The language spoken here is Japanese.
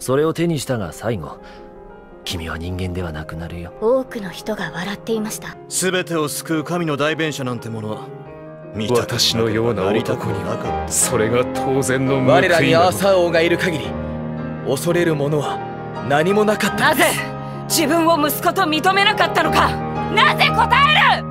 それを手にしたが最後、君は人間ではなくなるよ。 多くの人が笑っていました。 全てを救う神の代弁者なんてものは私のような男にはそれが当然の報いなの。 我らにアーサー王がいる限り恐れるものは何もなかった。 なぜ自分を息子と認めなかったのか。なぜ答える。